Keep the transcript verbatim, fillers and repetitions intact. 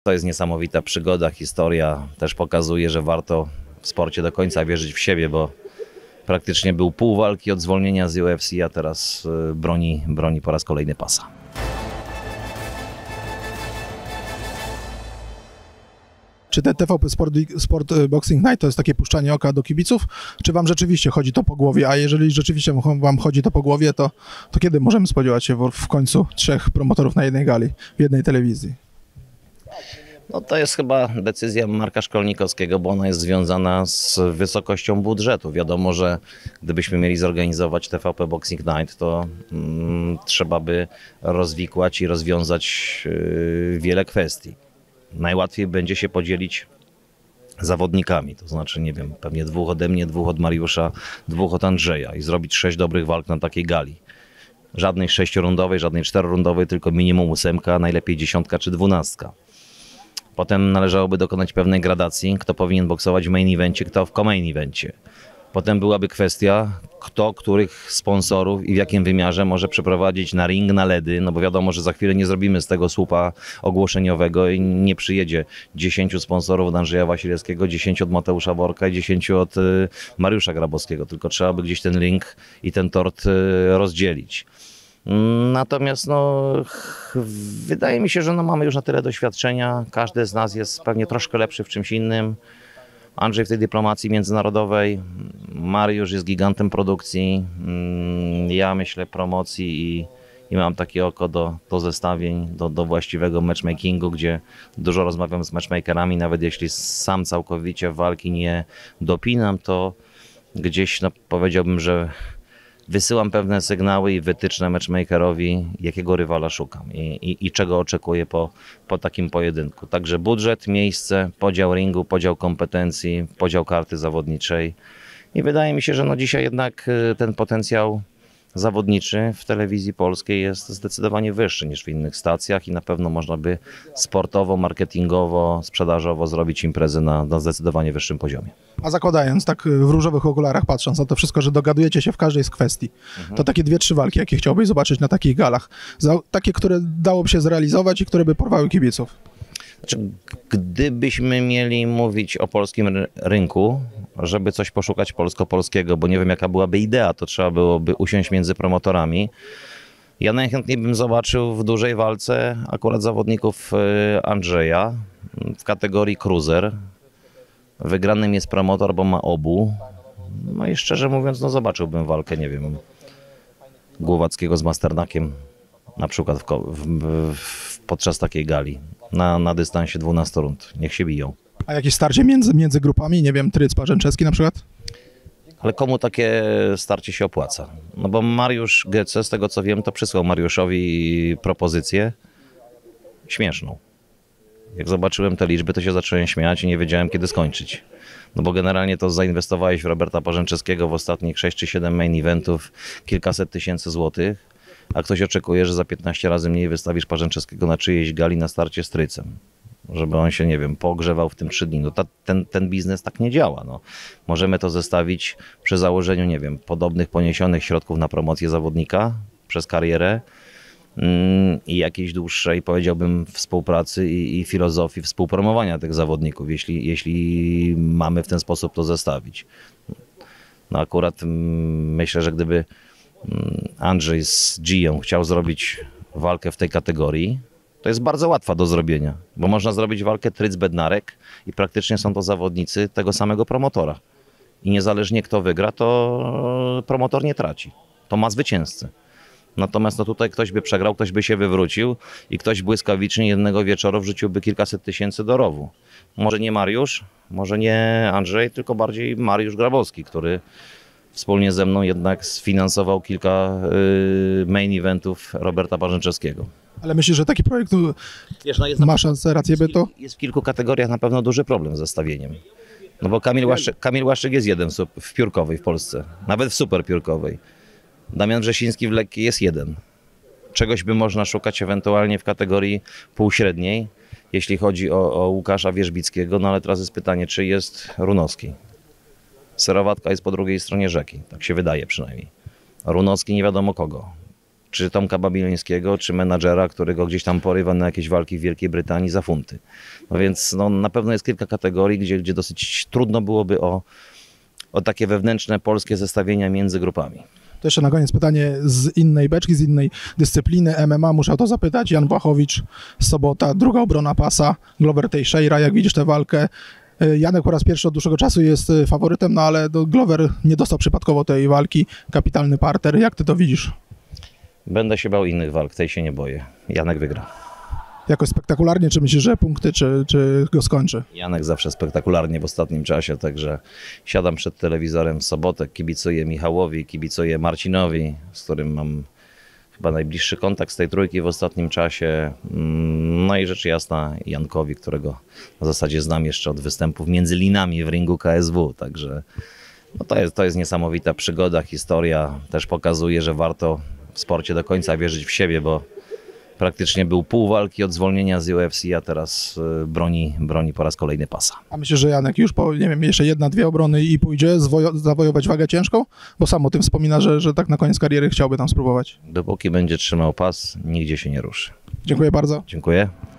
To jest niesamowita przygoda, historia też pokazuje, że warto w sporcie do końca wierzyć w siebie, bo praktycznie był pół walki od zwolnienia z U F C, a teraz broni, broni po raz kolejny pasa. Czy ten T V P Sport, Sport Boxing Night to jest takie puszczanie oka do kibiców, czy wam rzeczywiście chodzi to po głowie? A jeżeli rzeczywiście wam chodzi to po głowie, to, to kiedy możemy spodziewać się w, w końcu trzech promotorów na jednej gali, w jednej telewizji? No to jest chyba decyzja Marka Szkolnikowskiego, bo ona jest związana z wysokością budżetu. Wiadomo, że gdybyśmy mieli zorganizować T V P Boxing Night, to mm, trzeba by rozwikłać i rozwiązać yy, wiele kwestii. Najłatwiej będzie się podzielić zawodnikami, to znaczy, nie wiem, pewnie dwóch ode mnie, dwóch od Mariusza, dwóch od Andrzeja i zrobić sześć dobrych walk na takiej gali. Żadnej sześciorundowej, żadnej czterorundowej, tylko minimum ósemka, najlepiej dziesiątka czy dwunastka. Potem należałoby dokonać pewnej gradacji, kto powinien boksować w main evencie, kto w co-main evencie. Potem byłaby kwestia, kto, których sponsorów i w jakim wymiarze może przeprowadzić na ring, na ledy, no bo wiadomo, że za chwilę nie zrobimy z tego słupa ogłoszeniowego i nie przyjedzie dziesięciu sponsorów od Andrzeja Wasilewskiego, dziesięciu od Mateusza Worka i dziesięciu od y, Mariusza Grabowskiego, tylko trzeba by gdzieś ten ring i ten tort y, rozdzielić. Natomiast no, wydaje mi się, że no, mamy już na tyle doświadczenia, każdy z nas jest pewnie troszkę lepszy w czymś innym. Andrzej w tej dyplomacji międzynarodowej, Mariusz jest gigantem produkcji, ja myślę promocji i, i mam takie oko do, do zestawień, do, do właściwego matchmakingu, gdzie dużo rozmawiam z matchmakerami, nawet jeśli sam całkowicie walki nie dopinam, to gdzieś no, powiedziałbym, że wysyłam pewne sygnały i wytyczne matchmakerowi, jakiego rywala szukam i, i, i czego oczekuję po, po takim pojedynku. Także budżet, miejsce, podział ringu, podział kompetencji, podział karty zawodniczej. I wydaje mi się, że no dzisiaj jednak ten potencjał zawodniczy w telewizji polskiej jest zdecydowanie wyższy niż w innych stacjach i na pewno można by sportowo, marketingowo, sprzedażowo zrobić imprezę na, na zdecydowanie wyższym poziomie. A zakładając, tak w różowych okularach patrząc na to wszystko, że dogadujecie się w każdej z kwestii, mhm. to takie dwie, trzy walki, jakie chciałbyś zobaczyć na takich galach, takie, które dałoby się zrealizować i które by porwały kibiców? Znaczy, gdybyśmy mieli mówić o polskim rynku, żeby coś poszukać polsko-polskiego, bo nie wiem jaka byłaby idea, to trzeba byłoby usiąść między promotorami. Ja najchętniej bym zobaczył w dużej walce akurat zawodników Andrzeja w kategorii cruiser. Wygranym jest promotor, bo ma obu. No i szczerze mówiąc, no zobaczyłbym walkę, nie wiem, Głowackiego z Masternakiem na przykład w, w, w, podczas takiej gali na, na dystansie dwunastu rund. Niech się biją. A jakieś starcie między, między grupami? Nie wiem, Tryc Parzęczewski na przykład? Ale komu takie starcie się opłaca? No bo Mariusz Gece, z tego co wiem, to przysłał Mariuszowi propozycję śmieszną. Jak zobaczyłem te liczby, to się zacząłem śmiać i nie wiedziałem, kiedy skończyć. No bo generalnie to zainwestowałeś w Roberta Parzęczewskiego w ostatnich sześć czy siedem main eventów kilkaset tysięcy złotych, a ktoś oczekuje, że za piętnaście razy mniej wystawisz Parzęczewskiego na czyjejś gali na starcie z Trycem. Żeby on się, nie wiem, pogrzewał w tym trzy dni. No ta, ten, ten biznes tak nie działa. No. Możemy to zestawić przy założeniu, nie wiem, podobnych poniesionych środków na promocję zawodnika przez karierę yy, i jakiejś dłuższej, powiedziałbym, współpracy i, i filozofii współpromowania tych zawodników, jeśli, jeśli mamy w ten sposób to zestawić. No akurat yy, myślę, że gdyby yy, Andrzej z Giją chciał zrobić walkę w tej kategorii, to jest bardzo łatwa do zrobienia, bo można zrobić walkę Tryc-Bednarek i praktycznie są to zawodnicy tego samego promotora. I niezależnie kto wygra, to promotor nie traci. To ma zwycięzcę. Natomiast no tutaj ktoś by przegrał, ktoś by się wywrócił i ktoś błyskawicznie jednego wieczoru wrzuciłby kilkaset tysięcy do rowu. Może nie Mariusz, może nie Andrzej, tylko bardziej Mariusz Grabowski, który wspólnie ze mną jednak sfinansował kilka y, main eventów Roberta Parzęczewskiego. Ale myślisz, że taki projekt Wiesz, no jest ma szansę, rację by to? Jest w kilku kategoriach na pewno duży problem z zestawieniem. No bo Kamil Łaszczyk, Kamil Łaszczyk jest jeden w piórkowej w Polsce, nawet w super piórkowej. Damian Wrzesiński w lekkiej jest jeden. Czegoś by można szukać ewentualnie w kategorii półśredniej, jeśli chodzi o, o Łukasza Wierzbickiego, no ale teraz jest pytanie, czy jest Runowski. Serowatka jest po drugiej stronie rzeki, tak się wydaje przynajmniej. Runowski nie wiadomo kogo. czy Tomka Babilońskiego, czy menadżera, który go gdzieś tam porywa na jakieś walki w Wielkiej Brytanii za funty. No więc no, na pewno jest kilka kategorii, gdzie, gdzie dosyć trudno byłoby o, o takie wewnętrzne polskie zestawienia między grupami. To jeszcze na koniec pytanie z innej beczki, z innej dyscypliny. M M A, muszę o to zapytać. Jan Błachowicz, Sobota, druga obrona pasa, Glover Teixeira. Jak widzisz tę walkę? Janek po raz pierwszy od dłuższego czasu jest faworytem, no ale Glover nie dostał przypadkowo tej walki. Kapitalny parter. Jak ty to widzisz? Będę się bał innych walk, tej się nie boję. Janek wygra. Jakoś spektakularnie, czy myślisz, że punkty, czy, czy go skończy? Janek zawsze spektakularnie w ostatnim czasie, także siadam przed telewizorem w sobotę, kibicuję Michałowi, kibicuję Marcinowi, z którym mam chyba najbliższy kontakt z tej trójki w ostatnim czasie. No i rzecz jasna Jankowi, którego w zasadzie znam jeszcze od występów między linami w ringu K S W, także no to jest, to jest niesamowita przygoda, historia. Też pokazuje, że warto w sporcie do końca wierzyć w siebie, bo praktycznie był pół walki od zwolnienia z U F C, a teraz broni, broni po raz kolejny pasa. A myślisz, że Janek już po, nie wiem, jeszcze jedna, dwie obrony i pójdzie zwojo- zawojować wagę ciężką? Bo sam o tym wspomina, że, że tak na koniec kariery chciałby tam spróbować. Dopóki będzie trzymał pas, nigdzie się nie ruszy. Dziękuję bardzo. Dziękuję.